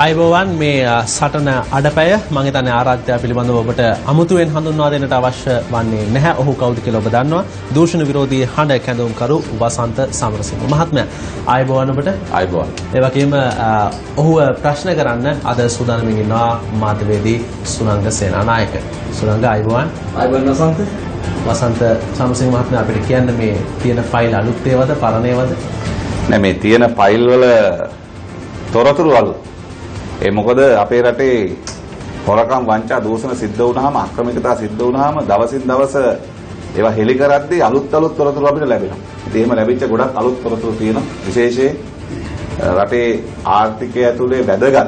අයබෝවන් මේ සටන අඩපැය මම හිතන්නේ ආරාධ්‍යය පිළිබඳව ඔබට අමුතුවෙන් හඳුන්වා දෙන්නට අවශ්‍ය වන්නේ නැහැ. ඔහු කවුද කියලා ඔබ දන්නවා. දූෂණ විරෝධී හඬ කැඳවුම්කරු වසන්ත සමරසිංහ මහත්මයා. අයබෝවන් ඔබට. අයබෝවන්. ඒ වගේම ඔහුව ප්‍රශ්න කරන්න අද සූදානම්ින් ඉන්නවා මාධ්‍යවේදී සුනංග සේනානායක. සුනංග අයබෝවන්. අයබෝවන් වසන්ත. වසන්ත සමරසිංහ මහත්මයා අපිට කියන්න මේ තියෙන ෆයිල් අලුත් ඒවාද පරණ ඒවාද? නෑ මේ තියෙන ෆයිල් වල තොරතුරු අලුත්. ඒ මොකද අපේ රටේ හොරකම් වංචා දූෂණ සිද්ධ වුණාම අක්‍රමිකතා සිද්ධ වුණාම දවසින් දවස ඒවා හෙලි කරද්දී අලුත් තොරතුරු අපිට ලැබෙනවා. ඉතින් එහෙම ලැබිච්ච ගොඩක් අලුත් තොරතුරු තියෙනවා. විශේෂයෙන් රටේ ආර්ථිකය ඇතුලේ වැදගත්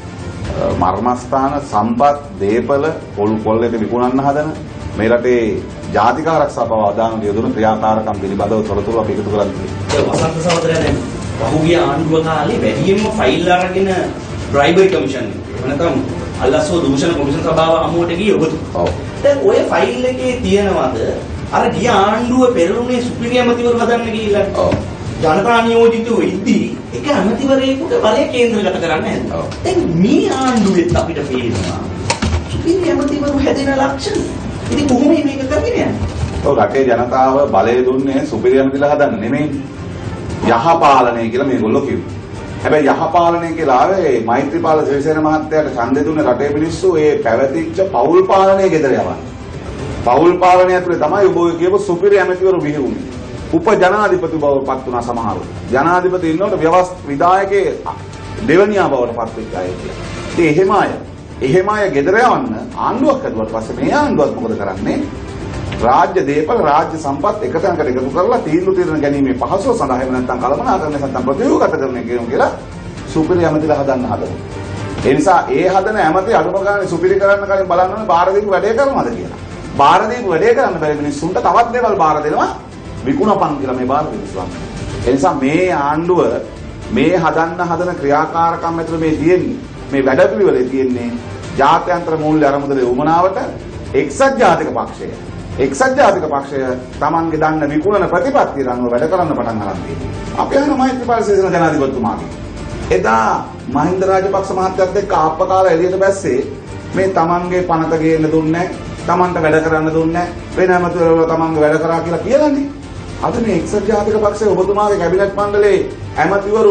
මර්මස්ථාන සම්පත් දීපල පොල්ලෙට විකුණන්න හදන මේ රටේ ජාතික ආරක්ෂා පව අදාන යොදන ක්‍රියාකාරකම් පිළිබඳව තොරතුරු අපි එකතු කරලා තියෙනවා. ඒ වසන්ත සහෝදරයා දැන් පහුගිය ආණ්ඩුව කාලේ වැඩියෙන්ම ෆයිල් අරගෙන බ්‍රයිබරි කමිෂන් නැත්නම් අල්ලස්සෝ දූෂණ කොමිෂන් සභාව අමුවට ගියේ ඔබතුමා. ඔව්. දැන් ඔය ෆයිල් එකේ තියෙනවද අර ගිය ආණ්ඩුව පෙරළුනේ සුපිරි ඇමතිවරු හදන්න ගිහිල්ලා? ඔව්. ජනතා නියෝජිතව ඉද්දී එක ඇමතිවරයෙකුට බලය කේන්ද්‍රගත කරන්න හැදුවා. ඔව්. දැන් මේ ආණ්ඩුවෙත් අපිට පේනවා සුපිරි ඇමතිවරු හැදෙන ලක්ෂණ. ඉතින් කොහොමද මේක කරගෙන යන්නේ? ඔව් රටේ ජනතාව බලය දුන්නේ සුපිරි ඇමතිලා හදන්න නෙමෙයි. යහපාලනය කියලා මේගොල්ලෝ කිව්වා. හැබැයි යහපාලනය කියලා ආවේ මෛත්‍රීපාල සිරිසේන මහත්තයාට ඡන්දෙ දුන්නේ රටේ මිනිස්සු ඒ පැවතිච්ච පෞල් පාලනය ගෙදර යවන්න. පෞල් පාලනය ඇතුලේ තමයි ඔබ කියපු සුපිරි ඇමතිවරු බිහි වුනේ. උප ජනාධිපති බව පත් වුණා සමහරව. ජනාධිපති ඉන්නකොට විධායකයේ දෙවනියා බවට පත් වෙච්ච අය කියලා. ඉතින් එහෙම අය ගෙදර යවන්න ආණ්ඩුවක් හදුවට පස්සේ මේ ආණ්ඩුවත් මොකද කරන්නේ? රාජ්‍ය දේපල රාජ්‍ය සම්පත් එකතැනකට එකතු කරලා තීන්දුව ගැනීමේ පහසුව සඳහා එහෙම නැත්නම් කලමනාකරණය නැත්නම් ප්‍රතිව්‍යුහගත කරන කියලා සුපිරි ඇමතිලා හදන්න හදනවා. ඒ නිසා ඒ හදන ඇමති අඩුම ගානේ සුපිරි කරන්න කලින් බලන්න ඕනේ බාර දීපු වැඩේ කරනවද කියලා. බාර දීපු වැඩේ කරන්න බැරි මිනිස්සුන්ට තවත් දේවල් බාර දෙනවා විකුණපන් කියලා මේ බාර දෙනවා. ඒ නිසා මේ ආණ්ඩුව මේ හදන ක්‍රියාකාරකම් ඇතුළේ මේ තියෙන්නේ මේ වැඩපිළිවෙලේ තියෙන්නේ ජාත්‍යන්තර මූල්‍ය අරමුදලේ උමනාවට එක්සත් ජාතික පක්ෂය පක්ෂය තමන්ගේ දන්න විකුණන ප්‍රතිපත්තිය අනුව වැඩ කරන්න පටන් ගන්න තියෙනවා. අපි අහන මෛත්‍රීපාල සිරිසේන ජනාධිපතිතුමාගේ එදා මහින්ද රාජපක්ෂ මහත්තයත් එක්ක ආප්පකාලා එළියට බැස්සේ මේ තමන්ගේ පනත ගේන්න දුන්නේ තමන්ට වැඩ කරන්න දුන්නේ වෙන ඇමතිවරු තමන්ගේ වැඩ කරා කියලා කියලානේ. අද මේ එක්සත් ජාතික පක්ෂයේ ඔබතුමාගේ කැබිනට් මණ්ඩලයේ ඇමතිවරු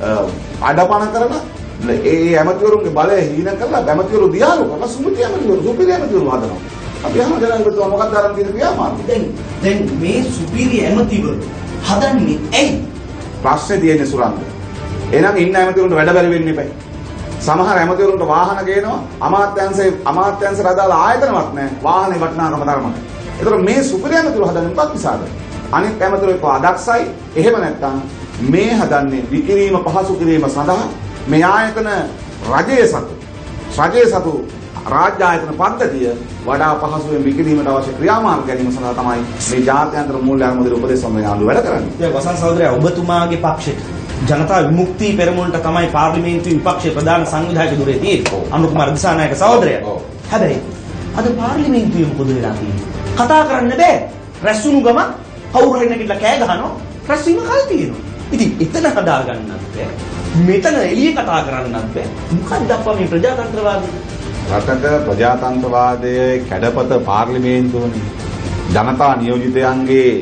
අඩපණ කරලා ඒ ඇමතිවරුන්ගේ බලය හීන කරලා ඇමතිවරු දියාලු කරලා සුමුති ඇමතිවරු සුපිරි ඇමතිවරු හදනවා. අපි අහන ජනාධිපතිතුමා මොකක්ද අරන් තියෙන ක්‍රියාමාර්ගය? දැන් මේ සුපිරි ඇමතිවරු හදන්නේ ඇයි? ප්‍රශ්නේ තියෙන්නේ සුරංග. එහෙනම් ඉන්න ඇමතිවරුන්ට වැඩ බැරි වෙන්න එපා. සමහර ඇමතිවරුන්ට වාහන ගේනවා අමාත්‍යාංශ අදාළ ආයතනවත් නැහැ. වාහනේ වටිනාකම තරමට. ඒතර මේ සුපිරි ඇමතිවරු හදන්නේ මොකක් නිසාද? අනිත් ඇමතිවරු එක්ක අදක්සයි. එහෙම නැත්නම් මේ හදන්නේ විකිරීම පහසු කිරීම සඳහා මේ ආයතන රජයේ සතු රාජ්‍ය ආයතන පද්ධතිය වඩා පහසුවෙන් විකිරීමට අවශ්‍ය ක්‍රියාමාර්ග ගැනීම සඳහා තමයි මේ ජාත්‍යන්තර මූල්‍ය අරමුදල උපදේශ සමිතිය ආණ්ඩුව වැඩ කරන්නේ. දැන් වසන්ත සහෝදරයා ඔබතුමාගේ පක්ෂෙට ජනතා විමුක්ති පෙරමුණට තමයි පාර්ලිමේන්තුවේ විපක්ෂයේ ප්‍රධාන සංවිධායක ධුරේ තියෙන්නේ. අනුකුමාර දිසානායක සහෝදරයා. හැබැයි අද පාර්ලිමේන්තුවේ මොකද වෙලා තියෙන්නේ? කතා කරන්න බෑ. රැස්වුණු ගම කවුරු හරි නැගිටලා කෑ ගහනවා. රැස්වීම කල් තියෙනවා. ඉතින් එතන හදා ගන්නත් බෑ. මෙතන එළිය කතා කරන්නත් බෑ. මොකක්ද අප්පා මේ ප්‍රජාතන්ත්‍රවාදී? රටක ප්‍රජාතන්ත්‍රවාදයේ කැඩපත පාර්ලිමේන්තුවනේ. ජනතා නියෝජිතයන්ගේ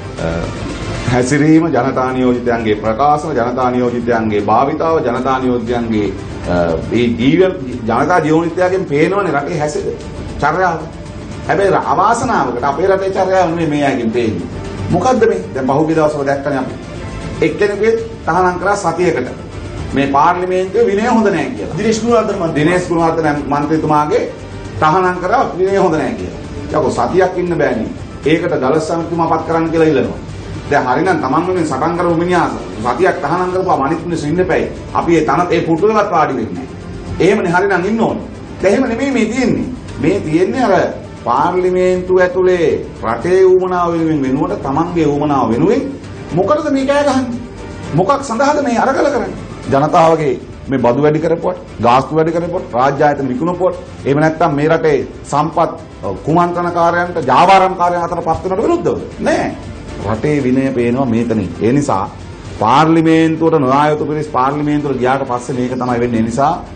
හැසිරීම, ජනතා නියෝජිතයන්ගේ ප්‍රකාශන, ජනතා නියෝජිතයන්ගේ භාවිතාව, ජනතා නියෝජිතයන්ගේ මේ ජනතා ජීවනිතයගෙන් පේනවනේ රටේ හැසිරෙන චර්යාව. හැබැයි අවාසනාවකට අපේ රටේ චර්යාව නෙමෙයි මේ අයගෙන් පේන්නේ. මොකද්ද මේ? දැන් පහුගිය දවස්වල දැක්කනේ අපි. එක්කෙනෙකුගේ තහනම් කරා සතියකට මේ පාර්ලිමේන්තුවේ විනය හොඳ නැහැ කියලා. දිනේෂ් ගුණවර්ධන මන්ත්‍රීතුමාගේ තහනම් කරා විනය හොඳ නැහැ කියලා. යකෝ සතියක් ඉන්න බෑනේ. ඒකට දලස් සමිතියම පත් කරන්න කියලා ඉල්ලනවා. දැන් හරිනම් Taman වෙනින් සටන් කරපු මිනිහා සතියක් තහනම් කරපුවා අනිත් මිනිස්සු ඉන්න එපැයි. අපි ඒ තනත් ඒ පුටුවලවත් වාඩි වෙන්නේ නැහැ. එහෙමනේ හරිනම් ඉන්න ඕනේ. දැන් එහෙම නෙමෙයි මේ තියෙන්නේ. මේ තියෙන්නේ අර පාර්ලිමේන්තුව ඇතුලේ රටේ ඌමනාව වෙනුවට Tamanගේ ඌමනාව වෙනුවෙන් මොකටද මේ කෑ ගහන්නේ? මොකක් සඳහාද මේ අරගල කරන්නේ? ජනතාවගේ මේ බදු වැඩි කරපුවට, ගාස්තු වැඩි කරපුවට, රාජ්‍ය ආයතන විකුණපුවට, එහෙම නැත්නම් මේ රටේ සම්පත් කුමන්ත්‍රණකාරයන්ට, ජාවාරම්කාරයන් අතර පත් වෙනවට විරුද්ධව නෑ. රටේ විනය පේනවා මේතනින්. ඒ නිසා පාර්ලිමේන්තුවට නොආයුතු පිරිස් පාර්ලිමේන්තුවට ගියාට පස්සේ මේක තමයි වෙන්නේ. ඒ නිසා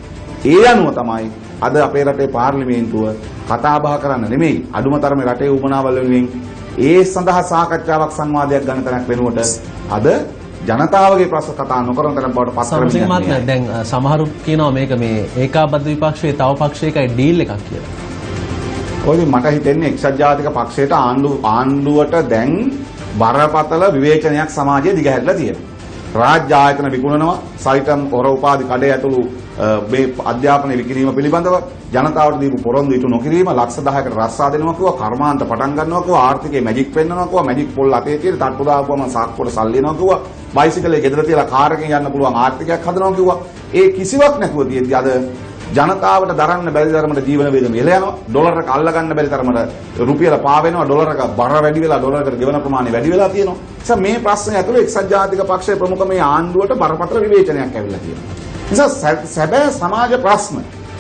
ඒ අනුව තමයි අද අපේ රටේ පාර්ලිමේන්තුව කතා බහ කරන්න නෙමෙයි අඩුම තරමේ රටේ උමනාවල් වෙනුවෙන් ඒ සඳහා සාකච්ඡාවක් සංවාදයක් ගන්න තැනක් වෙනුවට අද ජනතාවගේ ප්‍රශ්න කතා නොකරන තරම් බවට පත් කරමින් දැන් සමහරු කියනවා මේක මේ ඒකාබද්ධ විපක්ෂයේ තව පක්ෂයකයි ඩීල් එකක් කියලා. ඔය මට හිතෙන්නේ එක්සත් ජාතික පක්ෂයට ආණ්ඩුවට දැන් බරපතල විවේචනයක් සමාජයේ දිගහැරලා තියෙනවා. රාජ්‍ය ආයතන විකුණනවා, සයිටම් හොර උපාධි කඩේ ඇතුළු මේ අධ්‍යාපන විකිණීම පිළිබඳව ජනතාවට දීපු පොරොන්දු ඉටු නොකිරීම, ලක්ෂ 10කට රස්සා දෙනවා කිව්වා, කර්මාන්ත පටන් ගන්නවා කිව්වා, ආර්ථිකයේ මැජික් පෙන්නනවා කිව්වා, මැජික් පොල් අතේ තියෙන තට්ටු දාපුවම සාක්කුවට සල්ලි එනවා කිව්වා, බයිසිකලේ ගෙදර තියලා කාර් එකෙන් යන්න පුළුවන් ආර්ථිකයක් හදනවා කිව්වා. ඒ කිසිවක් නැතුව තියෙද්දි අද ජනතාවට දරන්න බැරි තරමට ජීවන වේදම ඉල යනවා. ඩොලර් එක අල්ල ගන්න බැරි තරමට රුපියල පා වෙනවා. ඩොලර් එක බර වැඩි වෙලා ඩොලරකට ගෙවන ප්‍රමාණය වැඩි වෙලා තියෙනවා. නිසා මේ ප්‍රශ්නේ ඇතුළේ එක්සත් ජාතික පක්ෂයේ ප්‍රමුඛ මේ ආණ්ඩුවට බරපතල විවේචනයක් ඇවිල්ලා තියෙනවා. නිසා සැබෑ සමාජ ප්‍රශ්න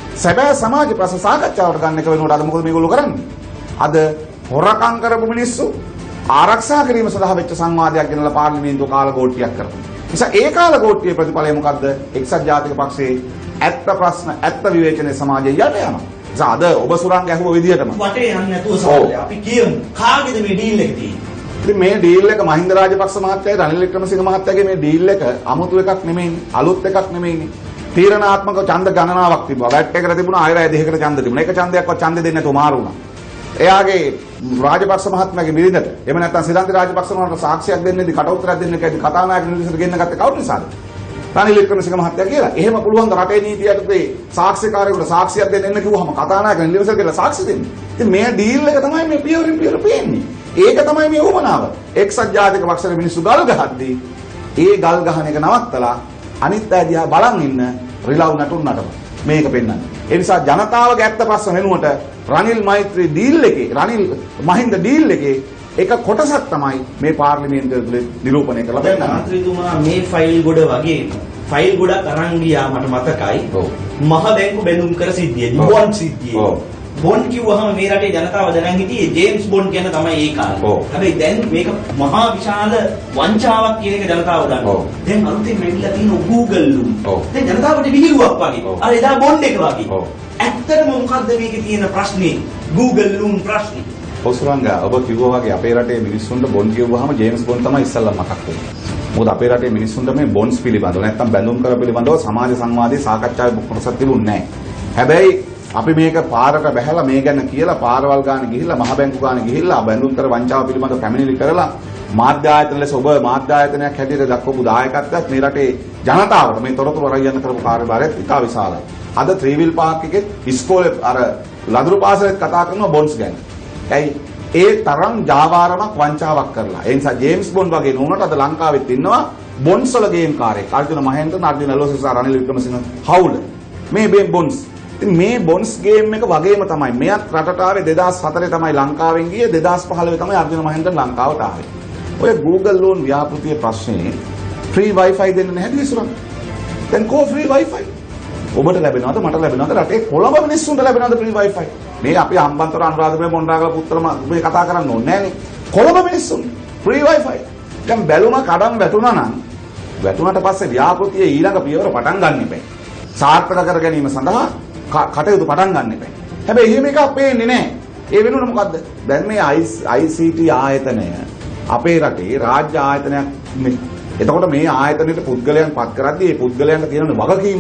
සාකච්ඡාවට ගන්න එක වෙනකොට අද මොකද මේගොල්ලෝ කරන්නේ? අද හොරකම් කරපු මිනිස්සු ආරක්ෂා කිරීම සඳහා වෙච්ච සංවාදයක් ගෙනලා පාර්ලිමේන්තුව කාලගෝට්ටියක් කරනවා. නිසා ඒ කාලගෝට්ටියේ ප්‍රතිඵලය මොකද්ද? එක්සත් ජාතික පක්ෂයේ ඇත්ත ප්‍රශ්න ඇත්ත විවේචනයේ සමාජයේ යට යනවා. නිසා අද ඔබ සුරංග ඇහුව විදිහටම වටේ යන්නේ නැතුව සාකච්ඡා අපි කියමු කාගේද මේ ඩීල් එක තියෙන්නේ? ඉතින් මේ ඩීල් එක මහින්ද රාජපක්ෂ මහත්තයාගේ රනිල් වික්‍රමසිංහ මහත්තයාගේ මේ ඩීල් එක අමුතු එකක් නෙමෙයිනේ. අලුත් එකක් නෙමෙයිනේ. තීරණාත්මක ඡන්ද ගණනාවක් තිබුණා. වැට් එකට තිබුණා අය රැය දෙකකට ඡන්ද තිබුණා. එක ඡන්දයක්වත් ඡන්ද දෙන්නේ නැතුව මාරු වුණා. එයාගේ රාජපක්ෂ මහත්මයාගේ බිරිඳට එහෙම නැත්නම් සිරන්ති රාජපක්ෂ මහත්මයාට සාක්ෂියක් දෙන්නෙදි කට උත්තරයක් දෙන්න කැදි කතානායක නිවසට ගෙන්න ගත්තේ කවුරු නිසාද? රනිල් වික්‍රමසිංහ මහත්තයා කියලා. එහෙම පුළුවන් ද රටේ නීතියට මේ සාක්ෂිකාරයෙකුට සාක්ෂියක් දෙන්න එන්න කිව්වහම කතානායක නිවසට කියලා සාක්ෂි දෙන්න. ඉතින් මේ ඩීල් එක තමයි මේ පියවරින් පියවර පේන්නේ. ඒක තමයි මේ උවමනාව. එක්සත් ජාතික පක්ෂයේ මිනිස්සු ගල් ගහද්දී ඒ ගල් ගහන එක නවත්තලා අනිත් අය දිහා බලන් ඉන්න රිලව් නටුන්නටම මේක පෙන්වන්නේ. ඒ නිසා ජනතාවගේ ඇත්ත ප්‍රශ්න වෙනුවට රනිල් මෛත්‍රී ඩීල් එකේ රනිල් මහින්ද ඩීල් එකේ එක කොටසක් තමයි මේ පාර්ලිමේන්තුවේ තුල නිරූපණය කරලා දෙන්නේ. මන්ත්‍රීතුමා මේ ෆයිල් ගොඩ වගේ ෆයිල් ගොඩක් අරන් ගියා මට මතකයි. මහ බැංකු බැඳුම් කර සිද්ධියදී බොන්ඩ් සිද්ධියේ. බොන්ඩ් කිව්වහම මේ රටේ ජනතාව දැනන් හිටියේ ජේම්ස් බොන්ඩ් කියන තමයි ඒ කාලේ. හැබැයි දැන් මේක මහා විශාල වංචාවක් කියන එක ජනතාව දන්නවා. දැන් අලුතෙන් මෙවිලා තියෙන Google ලුම්. දැන් ජනතාවට විහිළුවක් වගේ. අර එදා බොන්ඩ් එක වගේ. ඇත්තටම මොකද්ද මේකේ තියෙන ප්‍රශ්නේ? Google ලුම් ප්‍රශ්නේ. ඔසුරංග ඔබ කිව්වා වගේ අපේ රටේ මිනිස්සුන්ට බොන්ඩ් කියවුවාම ජේම්ස් බොන්ඩ් තමයි ඉස්සල්ලා මතක් වෙන්නේ. මොකද අපේ රටේ මිනිස්සුන්ට මේ බොන්ඩ්ස් පිළිබඳව නැත්නම් බැඳුම් කර පිළිබඳව සමාජ සංවාදයේ සාකච්ඡාවේ කොටසක් තිබුණේ නැහැ. හැබැයි අපි මේක පාරට බහැලා මේ ගැන කියලා පාරවල් ගාන ගිහිල්ලා මහ බැංකු ගාන ගිහිල්ලා බැඳුම් කර වංචාව පිළිබඳව පැමිණිලි කරලා මාධ්‍ය ආයතන ලෙස ඔබ මාධ්‍ය ආයතනයක් හැටියට දක්වපු දායකත්වයක් මේ රටේ ජනතාවට මේ තොරතුරු අරගෙන කරපු කාර්යභාරයත් ඉතා විශාලයි. අද ත්‍රිවිල් පාර්ක් එකේ ඉස්කෝලේ අර ලදරු පාසලෙත් කතා කරනවා බොන්ඩ්ස් ගැන. ඇයි ඒ තරම් ජාවාරමක් වංචාවක් කරලා. ඒ නිසා ජේම්ස් බොන්ඩ් වගේ නෝනට අද ලංකාවෙත් ඉන්නවා බොන්ඩ්ස් වල ගේම් කාර්යයක්. අර්ජුන මහේන්ද්‍රන්, අර්ජුන එල්ලෝසිසා, රනිල් වික්‍රමසිංහ හවුල. මේ බොන්ඩ්ස්. ඉතින් මේ බොන්ඩ්ස් ගේම් එක වගේම තමයි මෙයත් රටට ආවේ 2004 තමයි ලංකාවෙන් ගියේ 2015 තමයි අර්ජුන මහේන්ද්‍රන් ලංකාවට ආවේ. ඔය Google ලෝන් ව්‍යාපෘතියේ ප්‍රශ්නේ ෆ්‍රී Wi-Fi දෙන්න නැහැ විසුරන්. දැන් කෝ ෆ්‍රී Wi-Fi? ඔබට ලැබෙනවද මට ලැබෙනවද රටේ කොළඹ මිනිස්සුන්ට ලැබෙනවද ෆ්‍රී Wi-Fi? මේ අපි හම්බන්තොට අනුරාධපුර මොණරාගල පුත්තලම මේ කතා කරන්න ඕනේ නෑනේ. කොළඹ මිනිස්සුන් ෆ්‍රී Wi-Fi. දැන් බැලුම කඩම් වැටුණා නම් වැටුණාට පස්සේ ව්‍යාපෘතියේ ඊළඟ පියවර පටන් ගන්න ඉබේ. සාර්ථක කර ගැනීම සඳහා කටයුතු පටන් ගන්න ඉබේ. හැබැයි එහෙම එකක් පේන්නේ නෑ. ඒ වෙනුවට මොකද්ද? දැන් මේ ICT ආයතනය අපේ රටේ රාජ්‍ය ආයතනයක් නෙමෙයි. එතකොට මේ ආයතනෙට පුද්ගලයන් පත් කරද්දී ඒ පුද්ගලයන්ට තියෙන වගකීම.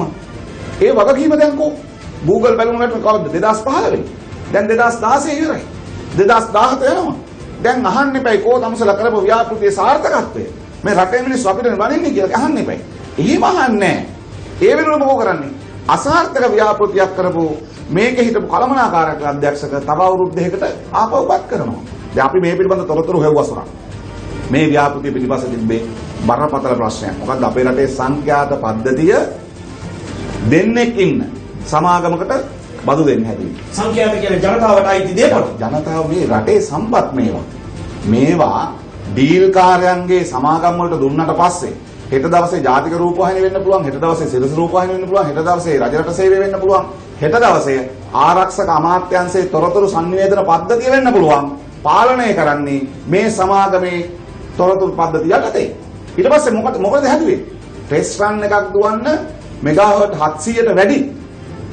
ඒ වගකීම දැන් කො Google බැලුමකට කවද්ද 2015 දැන් 2016 ඉවරයි. 2017 යනවා. දැන් අහන්න එපයි කෝ තමසලා කරපු ව්‍යාපෘතියේ සාර්ථකත්වය. මේ රටේ මිනිස්සු අපිට වනින්නේ කියලා අහන්න එපයි. එහෙම අහන්නේ නැහැ. ඒ වෙනුවට මොකෝ කරන්නේ? අසාර්ථක ව්‍යාපෘතියක් කරපු මේකේ හිටපු කළමනාකාරක අධ්‍යක්ෂක තව අවුරුදු දෙකකට ආපහුපත් කරනවා. දැන් අපි මේ පිළිබඳ තොරතුරු හෙව්වසුරා. මේ ව්‍යාපෘතිය පිළිබඳ තිබ්බේ බරපතල ප්‍රශ්නයක්. මොකද අපේ රටේ සංඛ්‍යාත පද්ධතිය දෙන්නෙක් ඉන්න සමාගමකට බදු දෙන්න හැදුවේ. සංඛ්‍යාත කියන්නේ ජනතාවට අයිති දේවල්. ජනතාව මේ රටේ සම්පත් මේවා ඩීල් කාර්යයන්ගේ සමාගම් වලට දුන්නට පස්සේ හෙට දවසේ ජාතික රූපවාහිනිය වෙන්න පුළුවන්, හෙට දවසේ සිරස රූපවාහිනිය වෙන්න පුළුවන්, හෙට දවසේ රජරට සේවය වෙන්න පුළුවන්, හෙට දවසේ ආරක්ෂක අමාත්‍යාංශයේ තොරතුරු sannivedana පද්ධතිය වෙන්න පුළුවන්. පාලනය කරන්නේ මේ සමාගමේ තොරතුරු පද්ධතිය යටතේ. ඊට පස්සේ මොකද හැදුවේ? ටෙස්ට් රන් එකක් දුවන්න මෙගාහර්ට් 700ට වැඩි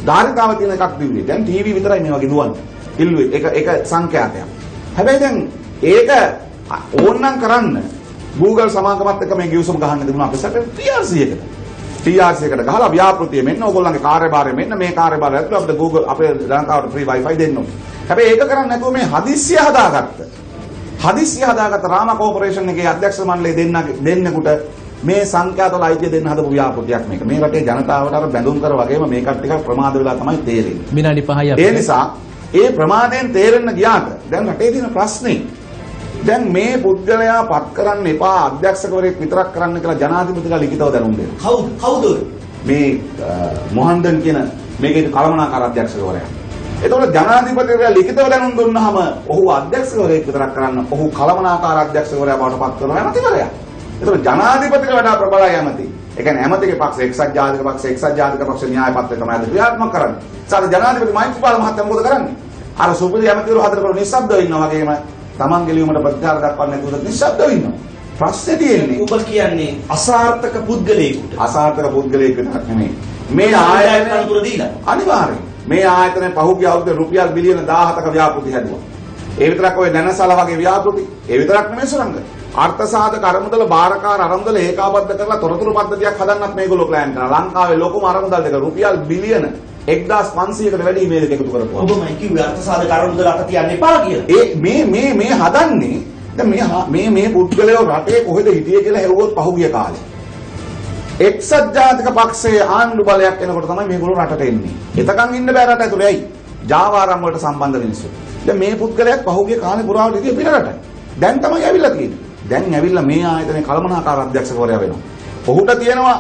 ධාරිතාව තියෙන එකක් දිව්වේ. දැන් ටීවී විතරයි මේ වගේ දුවන්නේ. ඉල්ලුවේ එක සංඛ්‍යාතයක්. හැබැයි දැන් ඒක ඕනනම් කරන්න Google සමාගමත් එක්ක මේ ගිවිසුම ගහන්න තිබුණා අපේ සැකේ TRC එකට ගහලා ව්‍යාපෘතිය මෙන්න ඕගොල්ලන්ගේ කාර්යභාරය මෙන්න මේ කාර්යභාරය ඇතුළේ අපිට Google අපේ ලංකාවට ෆ්‍රී Wi-Fi දෙන්න ඕනේ. හැබැයි ඒක කරන්නේ නැතුව මේ හදිස්සිය හදාගත්ත රාමා කෝපරේෂන් එකේ අධ්‍යක්ෂ මණ්ඩලයේ දෙන්නෙකුට මේ සංඛ්‍යාතවල අයිතිය දෙන්න හදපු ව්‍යාපෘතියක් මේක. මේ රටේ ජනතාවට අර බැඳුම් කර වගේම මේකට ටිකක් ප්‍රමාද වෙලා තමයි තේරෙන්නේ. විනාඩි 5යි අපිට. ඒ නිසා ඒ ප්‍රමාදයෙන් තේරෙන්න ගියාට දැන් රටේ තියෙන ප්‍රශ්නේ දැන් මේ පුද්ගලයා පත් කරන්න එපා අධ්‍යක්ෂකවරයෙක් විතරක් කරන්න කියලා ජනාධිපතිලා ලිඛිතව දැනුම් දෙනවා. කවුද? මේ මොහන්දන් කියන මේකේ කළමනාකාර අධ්‍යක්ෂකවරයා. එතකොට ජනාධිපතිවරයා ලිඛිතව දැනුම් දුන්නාම ඔහු අධ්‍යක්ෂකවරයෙක් විතරක් කරන්න ඔහු කළමනාකාර අධ්‍යක්ෂකවරයා බවට පත් කරනවා ඇමතිවරයා. එතකොට ජනාධිපතිට වඩා ප්‍රබලයි ඇමති. ඒ කියන්නේ ඇමතිගේ පක්ෂ එක්සත් ජාතික පක්ෂ න්‍යාය පත්‍රය තමයි අද ක්‍රියාත්මක කරන්නේ. සාර ජනාධිපති මෛත්‍රීපාල මහත්තයා මොකද කරන්නේ? අර සුපිරි ඇමතිවරු හතරකට නිස්සබ්දව ඉන්නවා වගේම තමන්ගේ ලියුමට ප්‍රතිචාර දක්වන්නේ නැතුව නිශ්ශබ්දව ඉන්නවා. ප්‍රශ්නේ තියෙන්නේ ඔබ කියන්නේ අසාර්ථක පුද්ගලයෙකුට. අසාර්ථක පුද්ගලයෙකුට නෙමෙයි. මේ ආයතන තුර දීලා. අනිවාර්යයෙන්. මේ ආයතනයේ පහුගිය අවුරුද්දේ රුපියල් බිලියන 17ක ව්‍යාපෘති හැදුවා. ඒ විතරක් ඔය දැනසල වගේ ව්‍යාපෘති. ඒ විතරක් නෙමෙයි සුරංග. අර්ථ සාධක අරමුදල බාරකාර අරමුදල ඒකාබද්ධ කරලා තොරතුරු පද්ධතියක් හදන්නත් මේගොල්ලෝ ප්ලෑන් කරනවා. ලංකාවේ ලොකුම අරමුදල් දෙක රුපියල් බිලියන 1500කට වැඩි මේක එකතු කරපුවා. ඔබමයි කිව්වේ අර්ථ සාධක අරමුදල අත තියන්න එපා කියලා. මේ හදන්නේ දැන් මේ පුද්ගලයෝ රටේ කොහෙද හිටියේ කියලා හෙව්වොත් පහුගිය කාලේ. එක්සත් ජාතික පක්ෂයේ ආණ්ඩු බලයක් එනකොට තමයි මේගොල්ලෝ රටට එන්නේ. එතකන් ඉන්න බෑ රට ඇතුලේ ඇයි? ජාවාරම් වලට සම්බන්ධ මිනිස්සු. දැන් මේ පුද්ගලයාත් පහුගිය කාලේ පුරාවට ඉතින් පිට රටයි. දැන් තමයි ඇවිල්ලා තියෙන්නේ. දැන් ඇවිල්ලා මේ ආයතනයේ කළමනාකාර අධ්‍යක්ෂකවරයා වෙනවා. ඔහුට තියෙනවා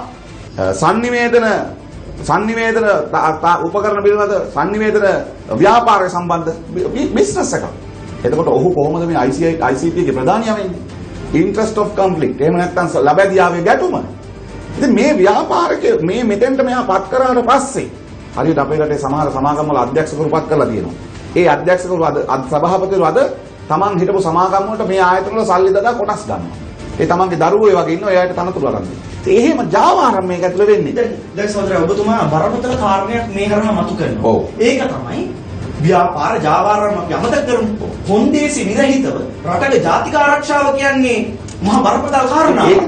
සංනිවේදන උපකරණ පිළිබඳ සංනිවේදන ව්‍යාපාරය සම්බන්ධ බිස්නස් එකක්. එතකොට ඔහු කොහොමද මේ ICT ගේ ප්‍රධානියා වෙන්නේ? interest of conflict. එහෙම නැත්නම් ලබැදියාවේ ගැටුම. ඉතින් මේ ව්‍යාපාරිකය මේ මෙතෙන්ට මෙහා පත් කරාට පස්සේ හරියට අපේ රටේ සමහර සමාගම් වල අධ්‍යක්ෂකවරු පත් කරලා තියෙනවා. ඒ අධ්‍යක්ෂකවරු අද සභාපතිවරු අද තමන් හිටපු සමාගම් වලට මේ ආයතන වල සල්ලි දදා කොටස් ගන්නවා. ඒ තමන්ගේ දරුවෝ ඒ වගේ ඉන්නවා එයාට තනතුරු අරන් දෙනවා. එහෙම ජාවාරම් මේක ඇතුළේ වෙන්නේ. දැන් සහෝදරයා ඔබතුමා බරපතල කාරණයක් මේ කරා මතු කරනවා. ඒක තමයි ව්‍යාපාර ජාවාරම් අපි අමතක කරමු. හොන්දේසි විරහිතව රටේ ජාතික ආරක්ෂාව කියන්නේ මහා බරපතල කාරණාවක්.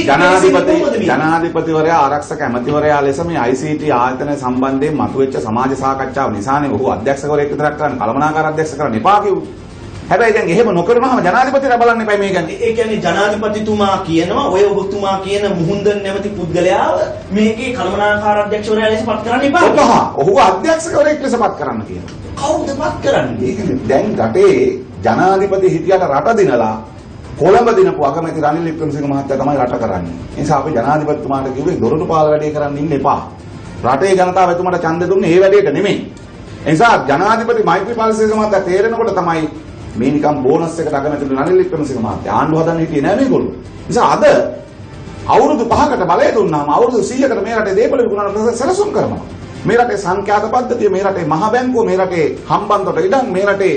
ජනාධිපතිවරයා ආරක්ෂක ඇමතිවරයා ලෙස මේ ICT ආයතන සම්බන්ධයෙන් මතුවෙච්ච සමාජ සාකච්ඡාව නිසානේ ඔහු අධ්‍යක්ෂකවරයෙක් විතරක් කරන්න කළමනාකාර අධ්‍යක්ෂ කරන්න එපා කිව්වේ. හැබැයි දැන් එහෙම නොකරනවාම ජනාධිපතිලා බලන්න එපා මේ ගැන. ඒ කියන්නේ ජනාධිපතිතුමා කියනවා ඔය ඔබතුමා කියන මුහුන්දන් නැමැති පුද්ගලයාව මේකේ කළමනාකාර අධ්‍යක්ෂවරයා ලෙස පත් කරන්න එපා. ඔහු අධ්‍යක්ෂකවරයෙක් ලෙස පත් කරන්න කියනවා. කවුද පත් කරන්නේ? දැන් රටේ ජනාධිපති හිටියට රට දිනලා කොළඹ දිනපු අගමැති රනිල් වික්‍රමසිංහ මහත්තයා තමයි රට කරන්නේ. ඒ නිසා අපි ජනාධිපතිතුමාට කිව්වේ දොරටු පාල වැඩේ කරන්න ඉන්න එපා. රටේ ජනතාව එතුමාට ඡන්දෙ දුන්නේ ඒ වැඩේට නෙමෙයි. ඒ නිසා ජනාධිපති මෛත්‍රීපාල සිරිසේන මහත්තයා තේරෙනකොට තමයි මේ නිකම් බෝනස් එකට අගමැති රනිල් වික්‍රමසිංහ මහත්තයා ආණ්ඩු හදන්න හිටියේ නෑ මේගොල්ලෝ. නිසා අද අවුරුදු 5කට බලය දුන්නාම අවුරුදු 100කට මේ රටේ දේපල විකුණන සැලසුම් කරනවා. මේ රටේ සංඛ්‍යාත පද්ධතිය, මේ රටේ මහ බැංකුව, මේ රටේ හම්බන්තොට ඉඩම්, මේ රටේ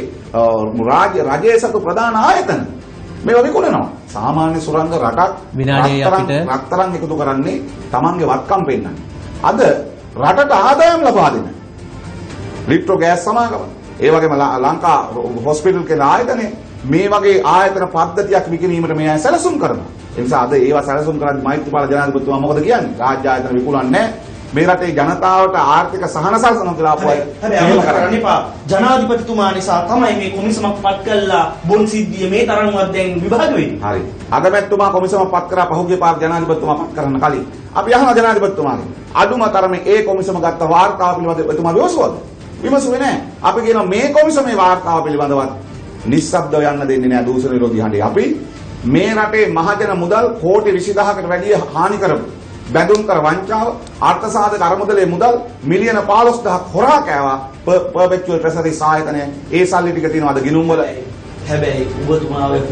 රාජ්‍ය සතු ප්‍රධාන ආයතන මේවා විකුණනවා. සාමාන්‍ය සුරංග රටක් විනාඩියේ අපිට රත්තරන් එකතු කරන්නේ Tamange වත්කම් පෙන්නන්නේ. අද රටට ආදායම් ලබා දෙන ලිට්‍රෝ ගෑස් සමාගම, ඒ වගේම ලංකා හොස්පිටල් කියන ආයතනය මේ වගේ ආයතන පද්ධතියක් විකිණීමට මේ අය සැලසුම් කරනවා. ඒ නිසා අද ඒවා සැලසුම් කරන්නේ මෛත්‍රීපාල ජනාධිපතිතුමා මොකද කියන්නේ? රාජ්‍ය ආයතන විකුණන්නේ නැහැ. මේ රටේ ජනතාවට ආර්ථික සහන සලසනවා කියලා අපුවයි. හැබැයි කරන්න එපා. ජනාධිපතිතුමා නිසා තමයි මේ කොමිසමක් පත් කළා බොන් සිද්ධිය මේ තරම්වත් දැන් විභාග වෙන්නේ. හරි. අගමැතිතුමා කොමිසමක් පත් කරා පහුගිය පාර ජනාධිපතිතුමා පත් කරන්න කලින්. අපි අහනවා ජනාධිපතිතුමාගෙන්. අඩුම තරමේ ඒ කොමිසම ගත්ත වාර්තාව පිළිබඳව එතුමා විමසුවද? විමසුවේ නැහැ. අපි කියනවා මේ කොමිසමේ වාර්තාව පිළිබඳවත් නිශ්ශබ්දව යන්න දෙන්නේ නැහැ දූෂණ විරෝධී හඬේ. අපි මේ රටේ මහජන මුදල් කෝටි 20000කට වැඩිය හානි කරමු. බැඳුම් කර වංචාව, අර්ථ සාධක අරමුදලේ මුදල් මිලියන 15000ක් හොරා කෑවා පර්පෙචුවල් ට්‍රෙසරි ආයතනය. ඒ සල්ලි ටික තියෙනවාද ගිණුම් වල? හැබැයි ඔබතුමාගේ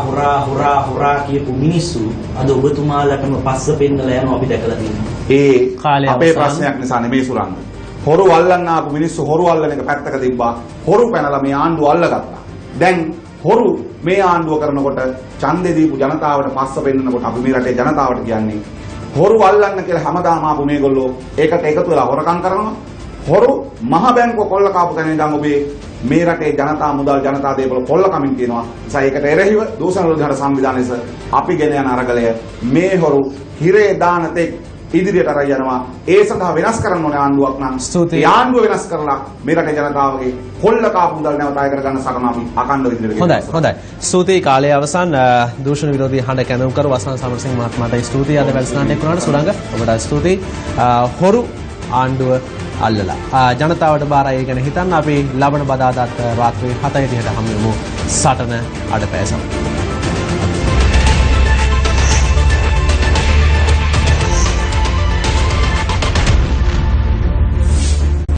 හොරා කියපු මිනිස්සු අද ඔබතුමාලටම පස්ස පෙන්නලා යනවා අපි දැකලා තියෙනවා. ඒ අපේ ප්‍රශ්නයක් නිසා නෙමෙයි සුරංග. හොරු අල්ලන්න ආපු මිනිස්සු හොරු අල්ලන එක පැත්තක තිබ්බා. හොරු පැනලා මේ ආණ්ඩුව අල්ලගත්තා. දැන් හොරු මේ ආණ්ඩුව කරනකොට ඡන්දේ දීපු ජනතාවට පස්ස පෙන්නනකොට අපි මේ රටේ ජනතාවට කියන්නේ හොරු අල්ලන්න කියලා හැමදාම ආපු මේගොල්ලෝ ඒකට එකතු වෙලා හොරකම් කරනවා. හොරු මහ බැංකුව කොල්ල කාපු තැන ඉඳන් ඔබේ මේ රටේ ජනතා මුදල් ජනතා දේපොළ කොල්ල කමින් තියෙනවා. නිසා ඒකට එරෙහිව දූෂණ විරෝධී සංවිධානයේස අපි ගෙන යන අරගලය මේ හොරු හිරේ දාන තෙක් ඉදිරියට අරගෙන යනවා. ඒ සඳහා වෙනස් කරන්න ඕනේ ආණ්ඩුවක් නම්. ඒ ආණ්ඩුව වෙනස් කරලා මේ රටේ ජනතාවගේ කොල්ල කාපු මුදල් නැවත අය කරගන්න සටන අපි අකණ්ඩව ඉදිරියට ගෙනියනවා. හොඳයි. ස්තුතියි කාලය අවසන් දූෂණ විරෝධී හඬ කැඳවුම්කරු වසන්ත සමරසිංහ මහත්මයාට ස්තුතියි අද වැඩසටහනට එක්වුණාට සුරංග ඔබට ස්තුතියි. හොරු ආණ්ඩුව අල්ලලා ජනතාවට බාරයි ගැන හිතන්න අපි ලබන බදාදාත් රාත්‍රී 7:00 හමු වෙමු සටන අඩපෑ සමග.